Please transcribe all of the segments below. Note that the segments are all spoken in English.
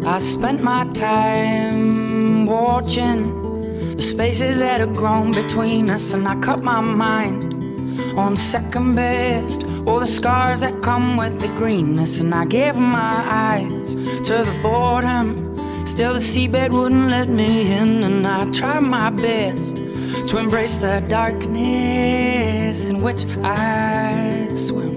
I spent my time watching the spaces that had grown between us, and I cut my mind on second best, all the scars that come with the greenness. And I gave my eyes to the boredom, still the seabed wouldn't let me in. And I tried my best to embrace the darkness in which I swim.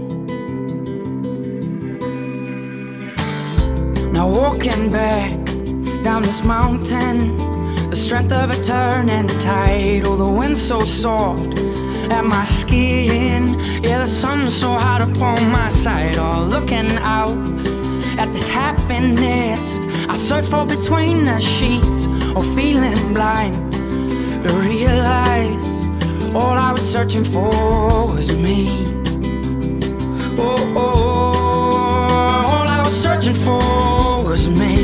Now walking back down this mountain, the strength of a turn and a tide. Oh, the wind so soft at my skin, yeah, the sun so hot upon my side. Oh, looking out at this happiness I search for between the sheets, or feeling blind to realize all I was searching for was me. Oh, all I was searching for was me.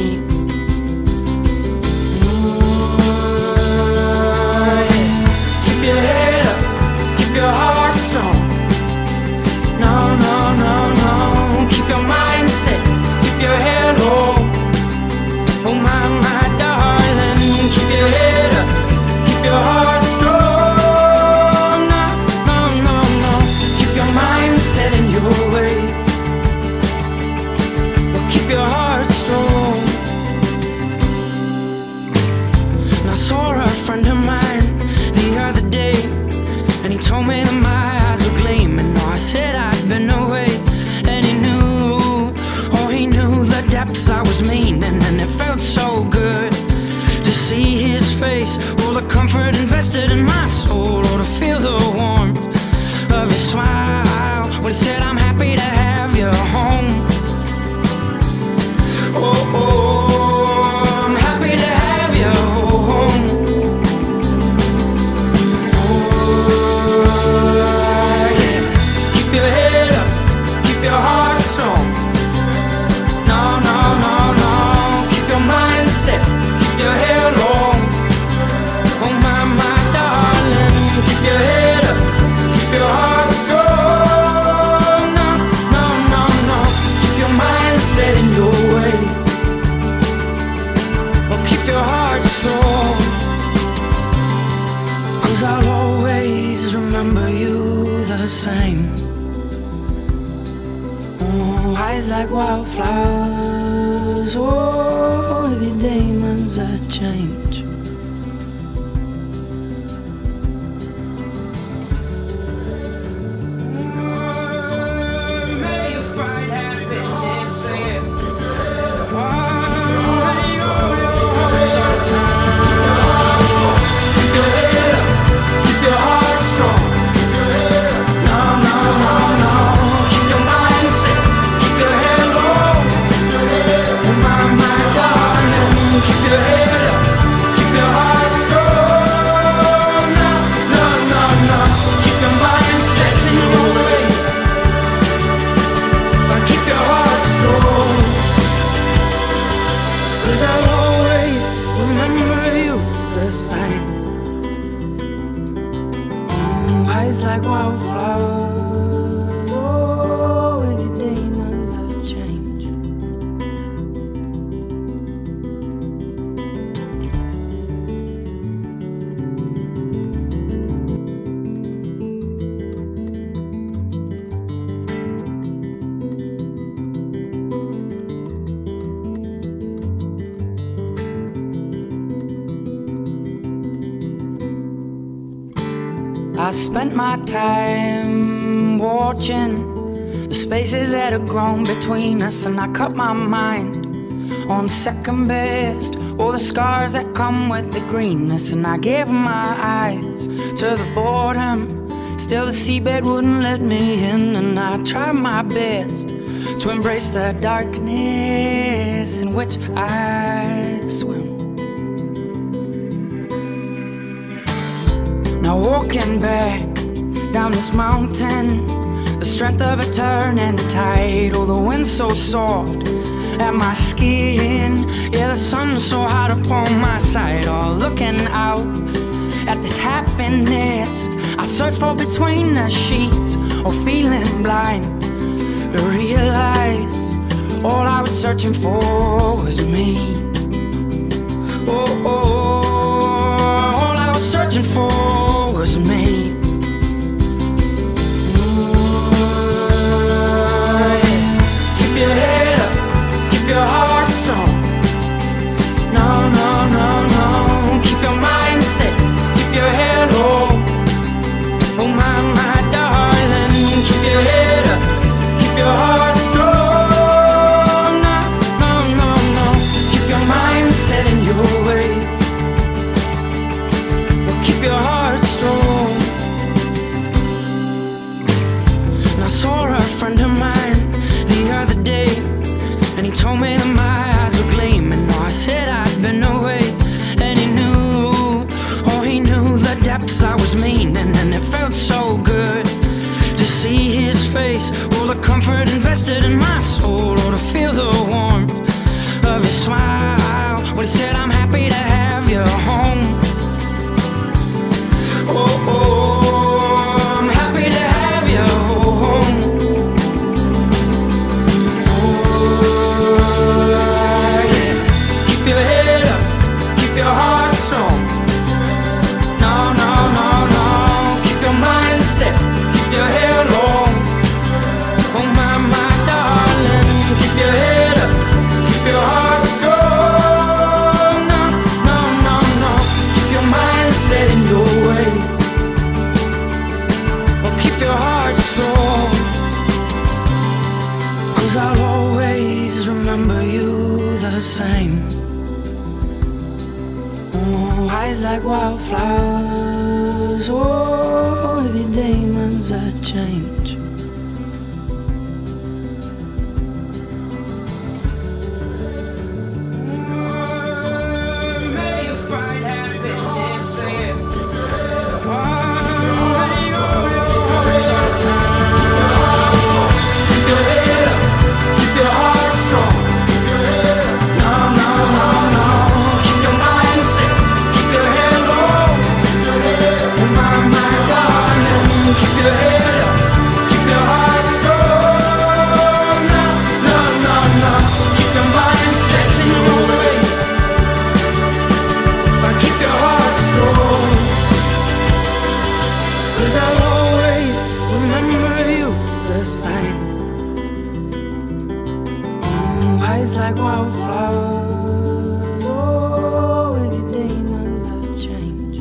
Keep your head up, keep your heart strong. No, no, no, no. Keep your mind set, keep your head low. Oh my darling, keep your head up, keep your heart strong. No, no, no, no. Keep your mind set in your way. Well, keep your heart strong. And I saw a friend of mine the other day, and he told me that my eyes were gleaming. No, I said I'd been away, and he knew, oh, he knew the depths I was meaning. And it felt so good to see his face, all the comfort invested in my soul, or to feel the warmth of his smile when he said, I'm happy to have you home. Oh, oh, I'm happy to have you home. Keep your head up, keep your heart strong. No, no, no, no. Keep your mind set, keep your hair long. Oh my darling, keep your head up, keep your heart strong. No, no, no, no. Keep your mind set in your ways. Oh, keep your heart strong, 'cause I'll always remember you the same. Oh, eyes like wildflowers, oh, with your demons that change. May you find happiness in keep your head up, keep your heart strong. No, no, no, no. Keep your mind set, keep your head low. Oh my darling, keep your head up, keep your heart strong. No, no, no, no. Keep your mind set in your ways, but keep your heart strong, 'cause I'll always remember you the same. Oh, eyes like wildflowers, oh, with your demons that change. I spent my time watching the spaces that had grown between us, and I cut my mind on second best, all the scars that come with the greenness. And I gave my eyes to the boredom, still the seabed wouldn't let me in. And I tried my best to embrace the darkness in which I swim. Now walking back down this mountain, the strength of a turn and a tide. Oh, the wind so soft at my skin, yeah, the sun so hot upon my side. Oh, looking out at this happiness I search for between the sheets, or feeling blind to realize all I was searching for was was me. Oh, all I was searching for was me. Keep your head up, keep your heart strong. No, no, no, no. Keep your mind set, keep your head low. Oh my darling, keep your head up, keep your heart strong. No, no, no, no. Keep your mind set in your way. Well, keep your heart strong. And I saw a friend of mine the other day, and he told me that my eyes were gleaming. Oh, I said I'd been away, and he knew, oh, he knew the depths I was meaning. And it felt so good to see his face, all the comfort invested in my soul, or to feel the warmth of his smile when he said, I'm happy to have you home. Oh, I'm happy to have you home. Keep your head up, keep your heart strong. No, no, no, no. Keep your mind set, keep your hair long. Oh my darling, keep your head up, keep your heart strong. No, no, no, no. Keep your mind set in your ways. Oh, keep your heart strong. 'Cause I'll always remember you the same. Oh, eyes like wildflowers, oh, the demons that change. May you find happiness there. May you keep your head up, keep your heart strong. No, no, no, no. Keep your mind set, keep your head low. Oh my darling, keep your head up, keep your heart strong. No, no, no, no. Keep your mind set in your ways. Keep your heart strong. 'Cause I'll always remember you the same. Oh, eyes like wildflowers, oh, with your demons of change.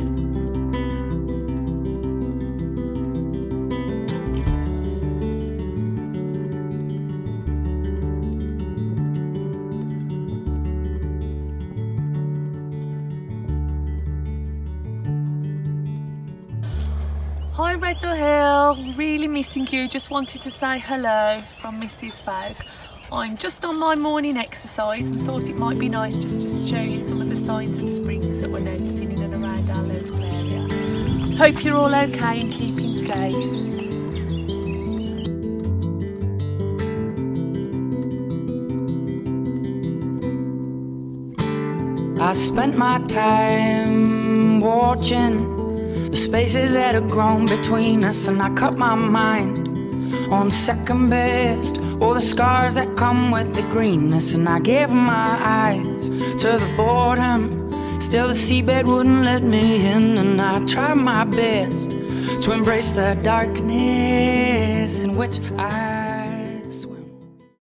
Hi Rednall Hill, really missing you. Just wanted to say hello from Mrs. Fogg. I'm just on my morning exercise and thought it might be nice just to show you some of the signs of springs that we're noticing in and around our local area. Hope you're all okay and keeping safe. I spent my time watching the spaces that had grown between us, and I cut my mind on second best, all the scars that come with the greenness. And I gave my eyes to the boredom, still the seabed wouldn't let me in. And I tried my best to embrace the darkness in which I